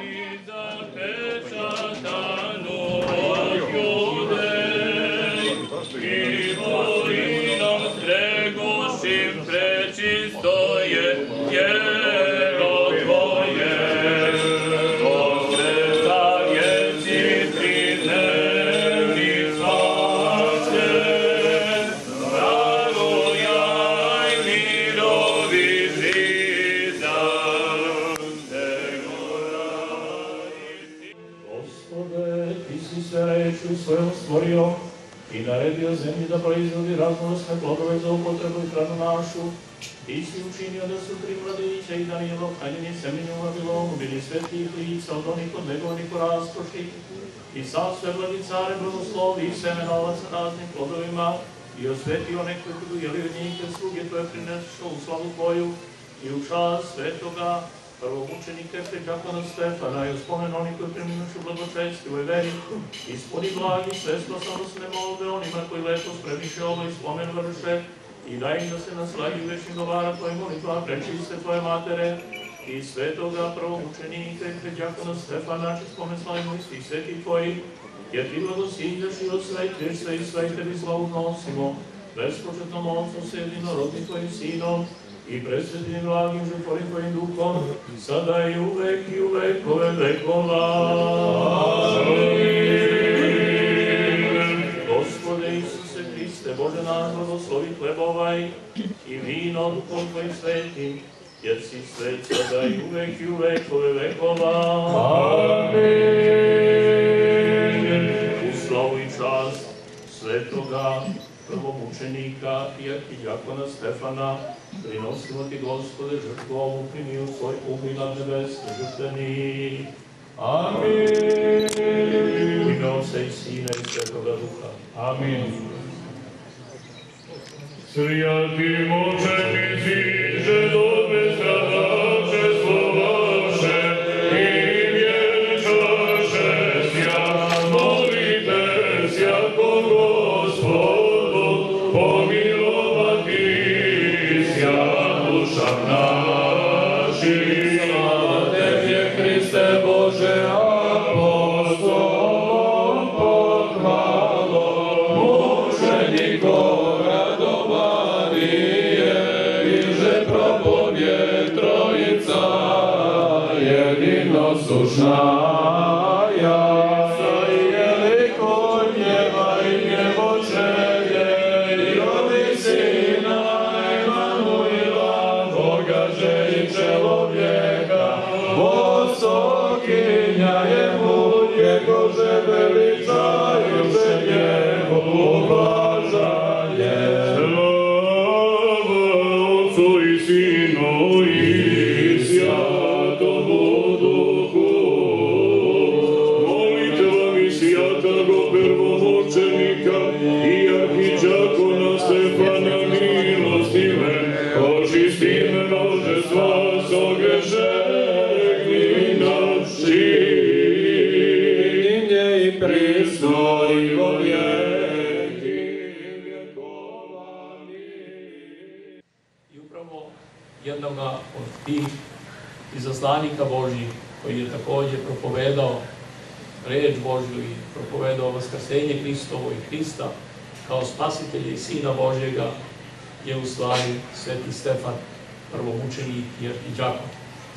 i naredio zemlji da proizvodi raznovrsne plodove za upotrebu i hranu našu. Ti si učinio da su tri mladića i Danilo, hranjeni semenju u Vavilonu, bili svetih lica od onih odlegovanih u raskoši. I sam sve vladicare blagoslovi i semenovac sa raznim plodovima i osveti one koji budu jeli od njih, jer sluge tvoje prinesu u slavu tvoju i u čast svetoga prvomučenika Efređakona Stefana i u spomen onih koji preminušu blagočestivoj veri, ispuni blagi sve spasonosne molbe onima koji lepo spremiše ovo i spomen vrše i daj im da se naslagi večni dovara tvoje molitva prečiste tvoje matere i svetoga prvomučenika Efređakona Stefana, či spomen slavimo i svih svetih tvojih, jer ti blagosiljaš i osvetlješ se i sve tebi slavu nosimo, bespočetnom Otcu s jedinorodnim tvojim Sinom, i presvetim blagim žrtvovim tvojim duhom, sada i uvek i u vekove vekova. Amin. Gospode Isuse Hriste, Bože naš, blagoslovi hleb ovaj i vino duhom tvojim svetim, jer si svet sada i u vekove vekova. Amin. U slavu i čast svetoga prvomučenika i arhidjakona Stefana, prinosimo ti, Gospode, žrtvu ovu, primi u svoj umilat nebesni žrtveni. Amin. U ime Otca i Sina i Svetoga Duha. Amin. Svijati mučenici, žedobe stradače slovaše i vjenčaše sja, molite sjakom Gospodu, pomilovati sja dušam naših. Slava Tebi, Hriste Bože, apostol, pohvalom, mučenikov radovanije, iže propovje Trojica, jedinosušna. Jednoga od tih izaslanika Božjih, koji je također propovedao reč Božju i propovedao vaskrsenje Hristovo i Hrista kao spasitelja i Sina Božjega, je u stvari sveti Stefan, prvomučenik i arhidjakon.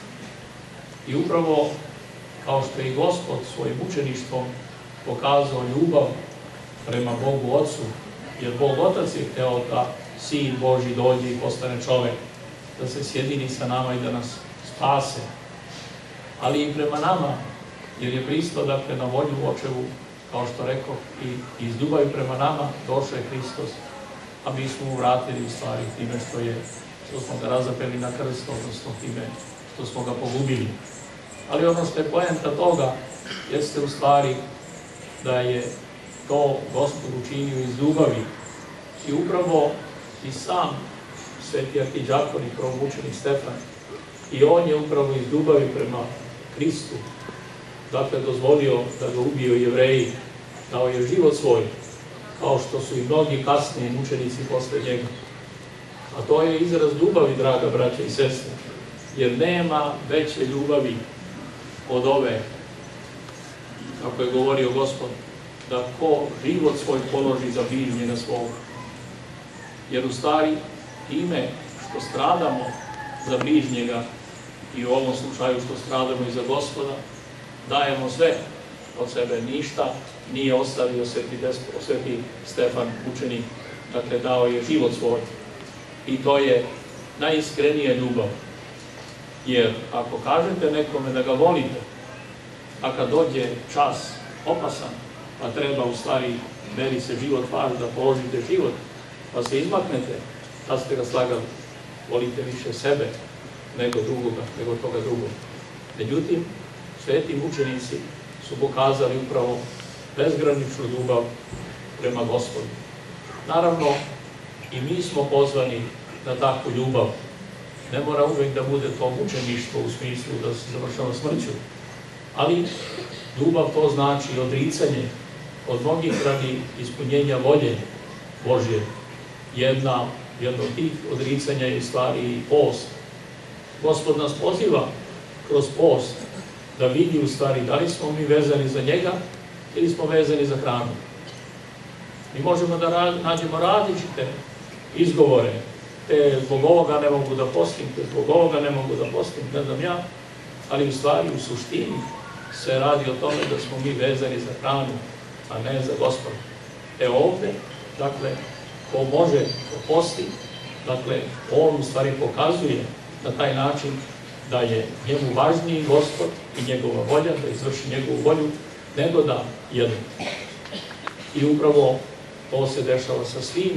I upravo kao što je i Gospod svojim mučeništvom pokazao ljubav prema Bogu Otcu, jer Bog Otac je hteo da Sin Božji dođe i postane čovek, da se sjedini sa nama i da nas spase, ali i prema nama, jer je pristao dakle na volju Očevu, kao što rekao, i iz ljubavi prema nama došao je Hristos, a mi smo mu vratili u stvari time što smo ga razapeli na krst, odnosno time što smo ga pogubili. Ali ono što je poenta toga jeste u stvari da je to Gospod učinio iz ljubavi i upravo i sam sveti arhidjakon i prvomučenik Stefan, i on je upravo iz ljubavi prema Hristu, dakle, dozvolio da ga ubiju Jevreji, dao je život svoj, kao što su i mnogi kasnije mučenici posle njega. A to je izraz ljubavi, draga braća i sestre, jer nema veće ljubavi od ove, kako je govorio Gospod, da ko život svoj položi za bližnjega svog. Jer u stvari time što stradamo za bližnjega i u ovom slučaju što stradamo i za Gospoda, dajemo sve od sebe, ništa nije ostavio sveti Stefan učenik, dakle dao je život svoj. I to je najiskrenija ljubav. Jer ako kažete nekome da ga volite, a kad dođe čas opasan, pa treba u stvari, meri se život vaš, da položite život, pa se izmaknete, da ste ga slagali, volite više sebe nego drugoga, nego toga drugog. Međutim, sveti mučenici su pokazali upravo bezgraničnu ljubav prema Gospodu. Naravno, i mi smo pozvani na takvu ljubav. Ne mora uvek da bude to mučeništvo u smislu da se završava smrću, ali ljubav to znači odricanje od mnogih radi ispunjenja volje Božje. Jedno od tih odricanja je stvari i post. Gospod nas poziva kroz post da vidi u stvari da li smo mi vezani za njega ili smo vezani za hranu. Mi možemo da nađemo različite izgovore, te zbog ovoga ne mogu da postim, te zbog ovoga ne mogu da postim, ne znam ja, ali u stvari u suštini se radi o tome da smo mi vezani za hranu, a ne za Gospoda. Ovde, dakle, ko može, ko posti, dakle, on u stvari pokazuje na taj način da je njemu važniji Gospod i njegova volja, da izvrši njegovu volju, nego da jedu. I upravo to se dešava sa svim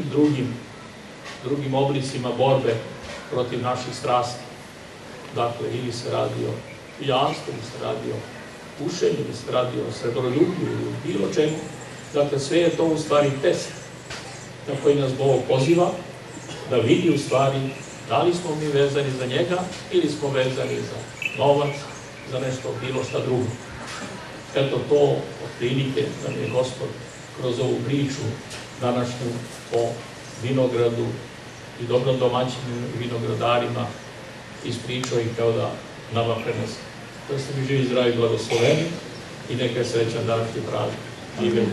drugim oblicima borbe protiv naših strasti. Dakle, ili se radi o pijanstvu, ili se radi o pušenju, ili se radi o srebroljublju, ili bilo čemu. Dakle, sve je to u stvari test na koji nas Bog poziva da vidi u stvari da li smo mi vezani za njega ili smo vezani za novac, za nešto bilo šta drugo. Eto to otprilike nam je Gospod kroz ovu priču današnju o vinogradu i dobrom domaćinu i vinogradarima ispričao i kao da nama prenese. Da ste mi živi, zdravi, blagosloveni i neka je srećan dan i praznik. Živjeli.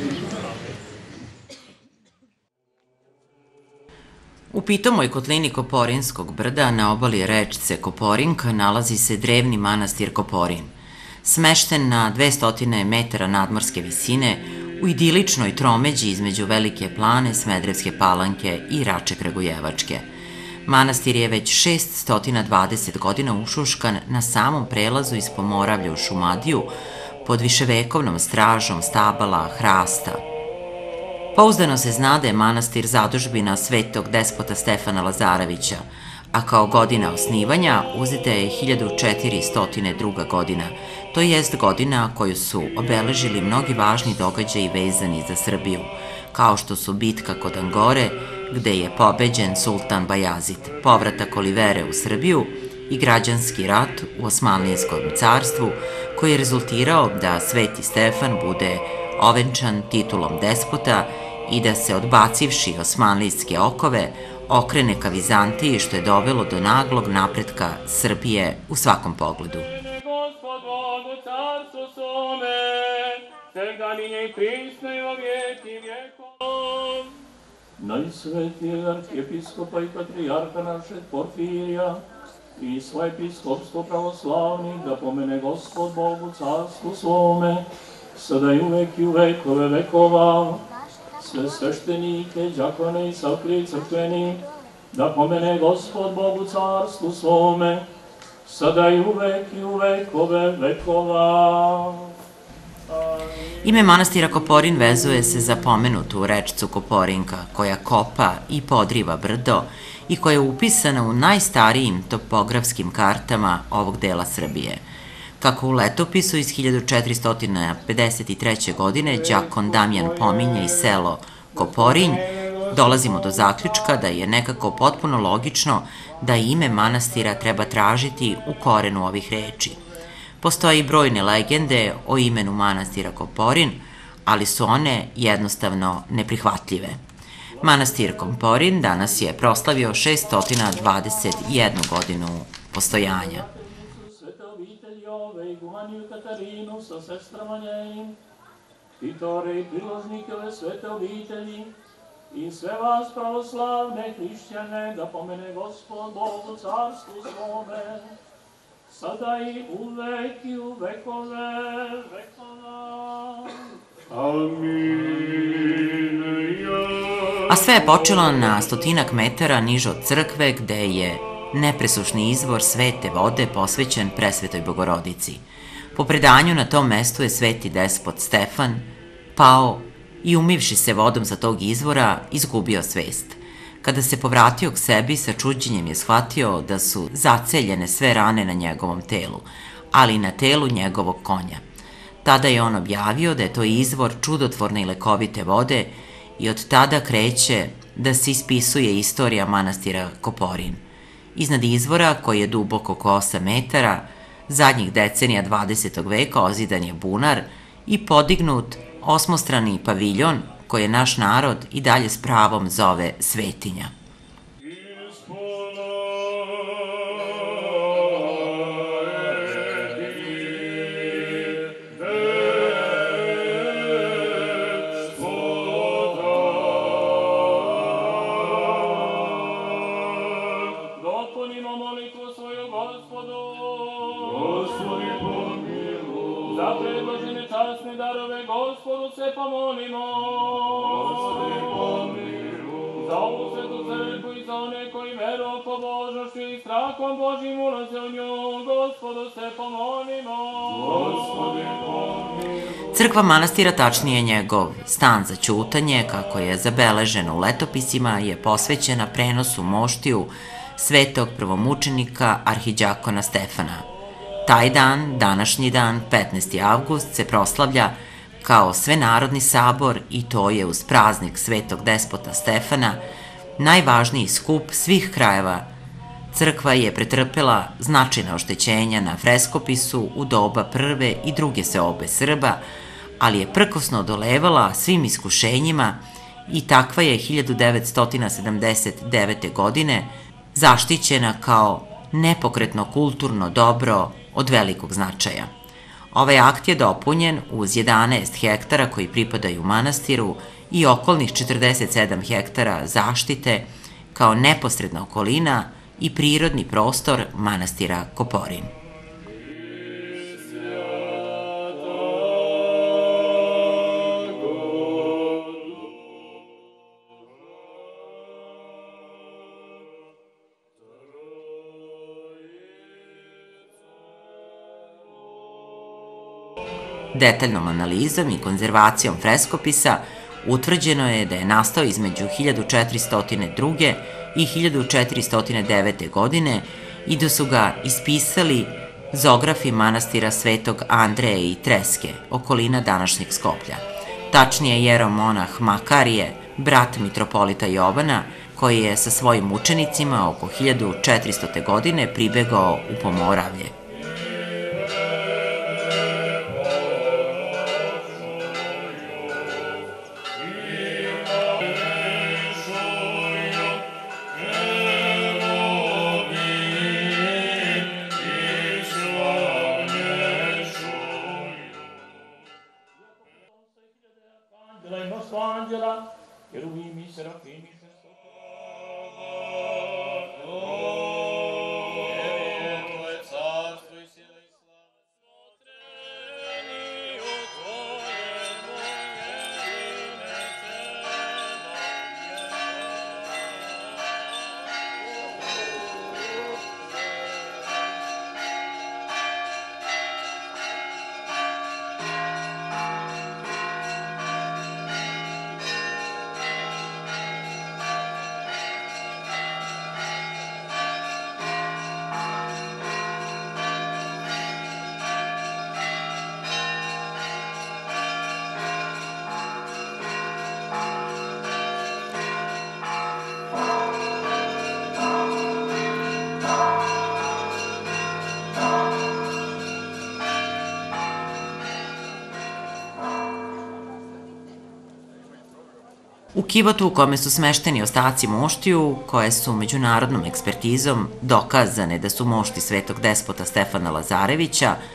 U pitomoj kotlini Koporinskog brda na obali rečce Koporinka nalazi se drevni manastir Koporin. Smešten na 200 metara nadmorske visine, u idiličnoj tromeđi između Velike Plane, Smederevske Palanke i Rače Kragujevačke. Manastir je već 620 godina ušuškan na samom prelazu iz Pomoravlja u Šumadiju pod viševekovnom stražom stabala, hrasta. Pouzdano se zna da je manastir zadužbina svetog despota Stefana Lazarevića, a kao godina osnivanja uzeta je 1402. godina, to jest godina koju su obeležili mnogi važni događaji vezani za Srbiju, kao što su bitka kod Angore, gde je pobeđen sultan Bajazid, povratak Olivere u Srbiju i građanski rat u Osmanlijskom carstvu, koji je rezultirao da Sveti Stefan bude ovenčan titulom despota i da se, odbacivši osmanlijske okove, okrene ka Vizantiji, što je dovelo do naglog napretka Srbije u svakom pogledu. Najsvetijeg arhijepiskopa i patrijarha našeg Porfirija i sva episkopstvo pravoslavnih da pomene Gospod Bog u carstvu svome, sada i uvek i u vekove vekova, sve sveštenike, đakone i sakrije crkveni, da pomene Gospod Bog u carstvu svome, sada i u vekove vekova. Ime manastira Koporin vezuje se za pomenutu rečcu Koporinka, koja kopa i podriva brdo i koja je upisana u najstarijim topografskim kartama ovog dela Srbije. Kako u letopisu iz 1453. godine đakon Damjan pominje i selo Koporinj, dolazimo do zaključka da je nekako potpuno logično da ime manastira treba tražiti u korenu ovih reči. Postoje i brojne legende o imenu manastira Koporin, ali su one jednostavno neprihvatljive. Manastir Koporin danas je proslavio 621 godinu postojanja. Ove igumaniju Katarinu sa sestrama njenim, Titore i priložnike ove svete obitelji, i sve vas pravoslavne hrišćane da pomene Gospod Bog u carstvu svome, sada i uvek i u vekove vekova. Amin. A sve je počelo na 100 metara niže od crkve gde je nepresušni izvor svete vode posvećen Presvetoj Bogorodici. Po predanju na tom mestu je sveti despot Stefan pao i umivši se vodom sa tog izvora izgubio svest. Kada se povratio k sebi, sa čuđenjem je shvatio da su zaceljene sve rane na njegovom telu, ali i na telu njegovog konja. Tada je on objavio da je to izvor čudotvorne i lekovite vode i od tada kreće da se ispisuje istorija manastira Koporin. Iznad izvora, koji je dubok oko 8 metara, zadnjih decenija 20. veka ozidan je bunar i podignut osmostrani paviljon koji je naš narod i dalje s pravom zove svetinja. Dopunimo molitvu svoju Gospodu. Gospodi pomiluj. Za predložene časne darove Gospodu se pomolimo. Gospodi pomiluj. Za ovu svetu crkvu i za one koji verom, pobožnošću i strahom Božjim ulaze u nju, Gospodu se pomolimo. Gospodi pomiluj. Crkva manastira, tačnije njegov stan za ćutanje, kako je zabeleženo u letopisima, je posvećena prenosu moštiju svetog prvomučenika arhiđakona Stefana. Taj dan, današnji dan, 15. avgust, se proslavlja kao svenarodni sabor i to je uz praznik svetog despota Stefana najvažniji skup svih krajeva. Crkva je pretrpela značajna oštećenja na freskopisu u doba prve i druge seobe Srba, ali je prkosno odolevala svim iskušenjima i takva je 1979. godine zaštićena kao nepokretno kulturno dobro od velikog značaja. Ovaj akt je dopunjen uz 11 hektara koji pripadaju manastiru i okolnih 47 hektara zaštite kao neposredna okolina i prirodni prostor manastira Koporin. Detaljnom analizom i konzervacijom freskopisa utvrđeno je da je nastao između 1402. i 1409. godine i da su ga ispisali zografi manastira Svetog Andreja i Treske, okolina današnjeg Skoplja. Tačnije jeromonah Makarije, brat mitropolita Jovana, koji je sa svojim učenicima oko 1400. godine pribegao u Pomoravlje. Anđela, cherubimi, serafimi, U kivotu u kome su smešteni ostaci moštiju, koje su međunarodnom ekspertizom dokazane da su mošti svetog despota Stefana Lazarevića,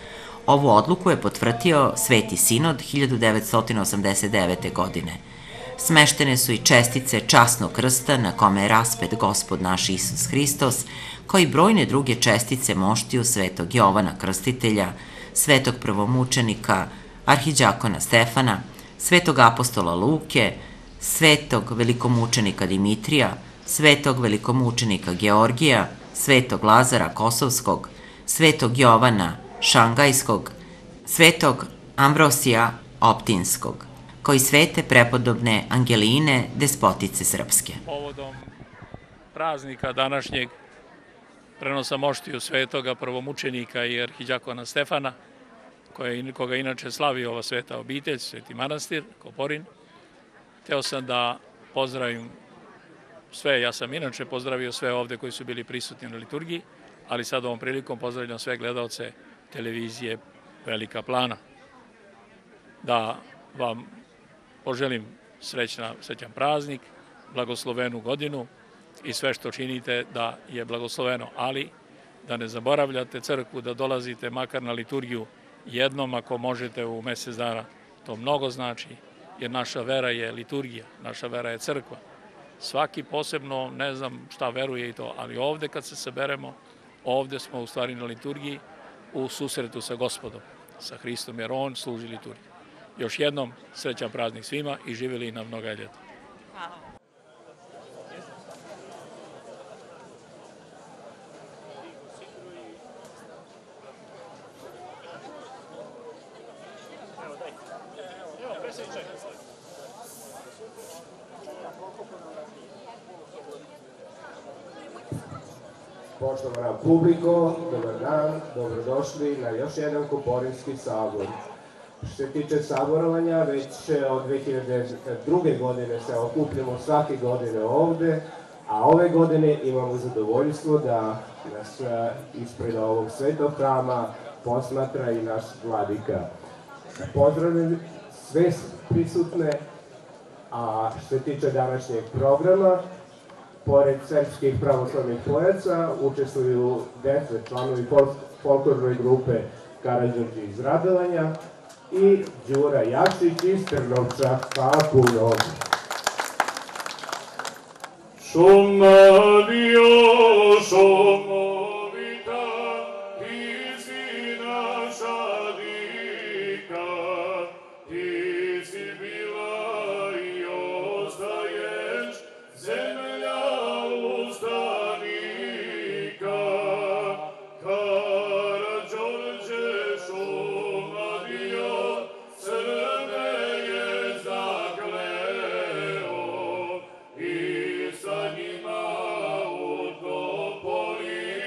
Ovu odluku je potvrdio Sveti Sinod 1989. godine. Smeštene su i čestice časnog krsta na kome je raspet Gospod naš Isus Hristos, kao i brojne druge čestice moštiju Svetog Jovana Krstitelja, Svetog prvomučenika, arhiđakona Stefana, Svetog apostola Luke, Svetog velikomučenika Dimitrija, Svetog velikomučenika Georgija, Svetog Lazara Kosovskog, Svetog Jovana Šangajskog, Svetog Ambrosija Optinskog, kao i svete prepodobne Angeline, despotice srpske. Povodom praznika današnjeg prenosa moštiju svetoga prvomučenika i arhiđakona Stefana, koga inače slavi ova sveta obitelj, Sveti manastir Koporin, hteo sam da pozdravim sve, ja sam inače pozdravio sve ovde koji su bili prisutni na liturgiji, ali sad ovom prilikom pozdravljam sve gledaoce televizije Velika Plana. Da vam poželim srećan praznik, blagoslovenu godinu i sve što činite da je blagosloveno, ali da ne zaboravljate crkvu, da dolazite makar na liturgiju jednom ako možete u mesec dana. To mnogo znači, jer naša vera je liturgija, naša vera je crkva. Svaki posebno, ne znam šta veruje i to, ali ovde kad se saberemo, ovde smo u stvari na liturgiji u susretu sa Gospodom, sa Hristom, jer On služi liturgiju. Još jednom srećan praznik svima i živjeli na mnoga ljeta. Hvala. Poštovana publiko, dobar dan, dobrodošli na još jedan Koporinski sabor. Što se tiče saborovanja, već od 2002. godine se okupljamo svake godine ovde, a ove godine imamo zadovoljstvo da nas ispred ovog svetog hrama posmatra i naš vladika. Pozdravljam sve prisutne, a što se tiče današnjeg programa, pored srpskih pravoslavnih pojaca, učestvuju 10 članovi folklorne grupe Karađorđe iz Radovanja i Đura Jakšić iz Trnovča. Hvala puno. Šumadio, šumovita, ti si naša dika, ti si bila i ostaješ zemlja ustanika. Karađorđe, šumadio, Srbe je zakleo i sa njima u Topoli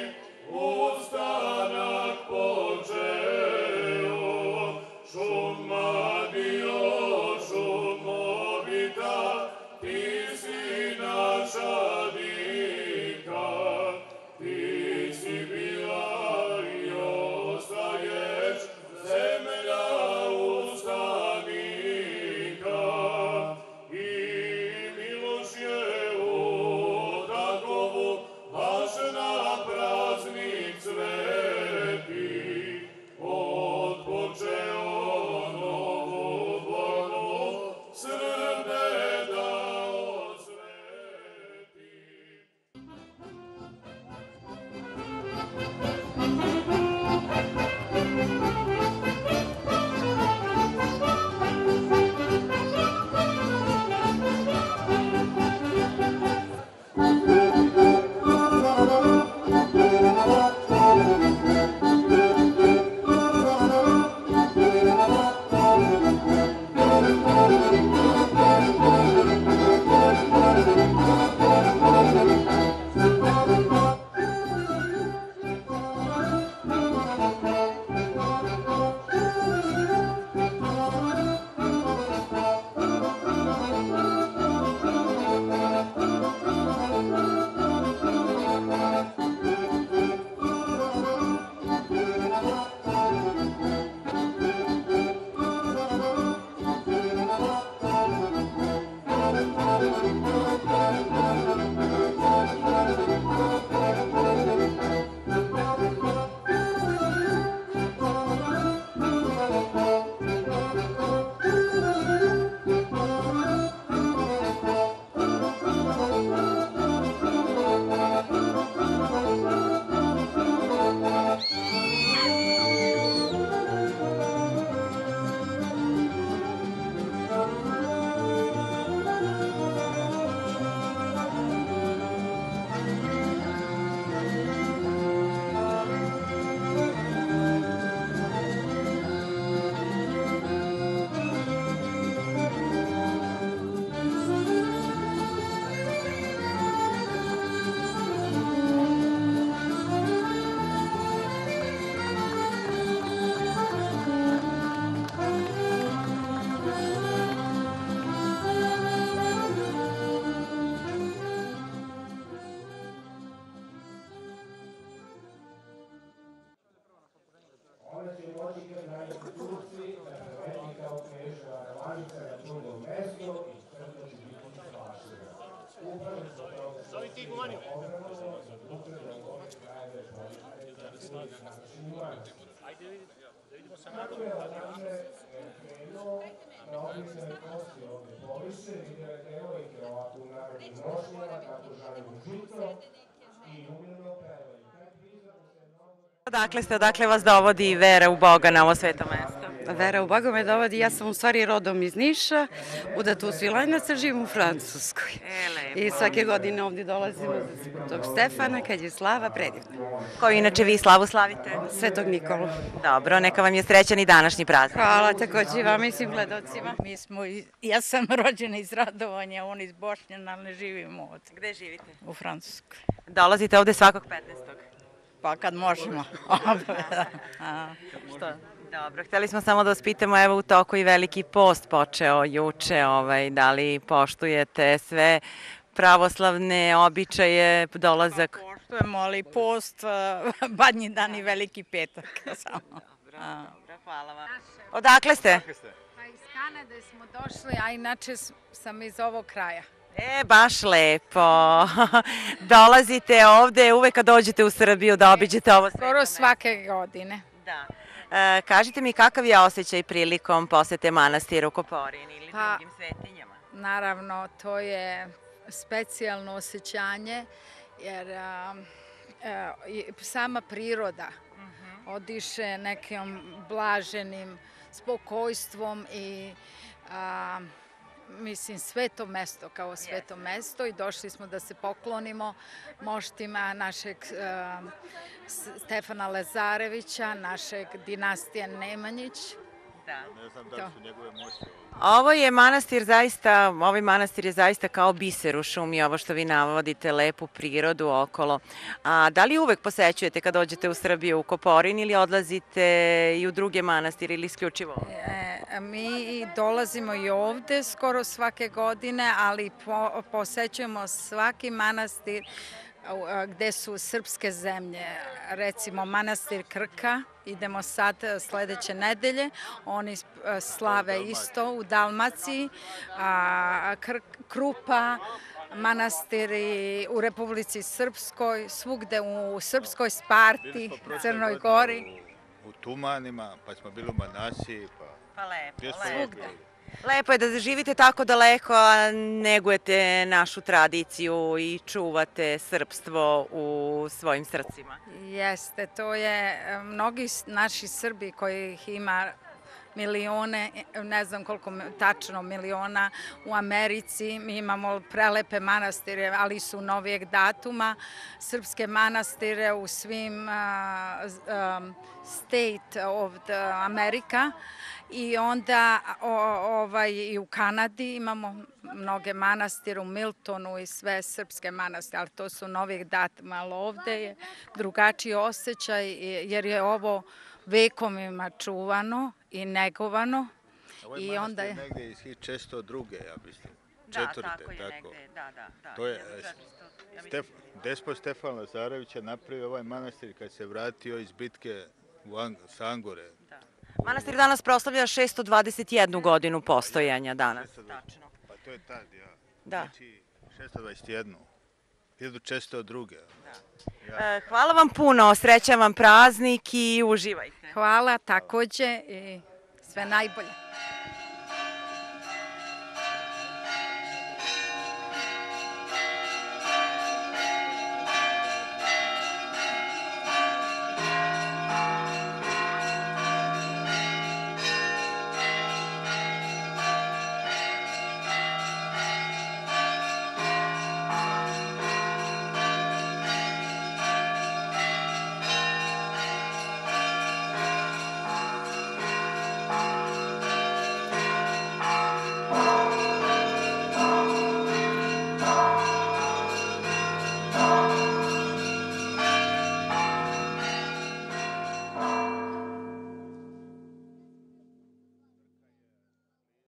Kako je odavde krenuo na običnoj kosti ovde poviše, vidjela devojke ovako u narodnim nošnjama, kako žalim žutro i umilno pevaju. Taj prizor se mnogo... Odakle vas dovodi vera u Boga na ovo sveto mesto? Vera u Boga me dovodi, ja sam u stvari rodom iz Niša, udata u Svilajnac, živim u Francuskoj. I svake godine ovdje dolazimo za Svetog Stefana, kad je slava predivna. Koju inače vi slavu slavite? Svetog Nikolu. Dobro, neka vam je srećan i današnji praznik. Hvala takođe i vama i svim gledalcima. Ja sam rođena iz Radovanja, on iz Bošnjana, ali ne živimo ovdje. Gde živite? U Francuskoj. Dolazite ovde svakog 15. Pa kad možemo. Što? Dobro, hteli smo samo da vas pitamo, evo u toku i veliki post počeo juče, da li poštujete sve pravoslavne običaje, dolazak? Poštujemo, ali post, badnji dan i veliki petak. Dobro, hvala vam. Odakle ste? Pa iz Kanade smo došli, a inače sam iz ovog kraja. Baš lepo. Dolazite ovde uvek kad dođete u Srbiju da obiđete ovo sveto Skoro svake godine. Da. Kažite mi kakav je osjećaj prilikom posete manastiru Koporin ili drugim svetinjama? Naravno, to je specijalno osjećanje, jer sama priroda odiše nekim blaženim spokojstvom i mislim, sveto mesto kao sveto mesto i došli smo da se poklonimo moštima našeg Stefana Lazarevića, našeg dinastija Nemanjić. Ne znam da li su njegove moći. Ovaj manastir je zaista kao biser u šumi, ovo što vi navodite, lepu prirodu okolo. A da li uvek posećujete kad dođete u Srbiju u Koporin ili odlazite i u druge manastire ili isključivo? Mi dolazimo i ovde skoro svake godine, ali posećujemo svaki manastir gde su srpske zemlje, recimo manastir Krka, idemo sad sledeće nedelje, oni slave isto u Dalmaciji, Krupa, manastiri u Republici Srpskoj, svugde u Srpskoj, Sparti, Crnoj Gori. U Tumanima, pa smo bili u Manasiji, Pa lepo, svugde. Lepo je da živite tako daleko, a negujete našu tradiciju i čuvate srpstvo u svojim srcima. Jeste, to je mnogi naši Srbi kojih ima milione, ne znam koliko tačno miliona u Americi. Mi imamo prelepe manastire, ali su novijeg datuma. Srpske manastire u svim state of Amerika. I onda i u Kanadi imamo mnoge manastire, u Miltonu i sve srpske manastire, ali to su novih datuma, ali ovde je drugačiji osjećaj jer je ovo vekovima čuvano i negovano. Ovaj manastir je negde iz 1602. ja mislim. Da, tako je negde, da. To je despot Stefan Lazarević je napravio ovaj manastir kad se vratio iz bitke sa Angore. Manastir danas proslavlja 621 godinu postojanja danas. Tačno. Pa to je tad, ja. Da. Znači 621. 1602. Hvala vam puno, srećan vam praznik i uživajte. Hvala takođe i sve najbolje.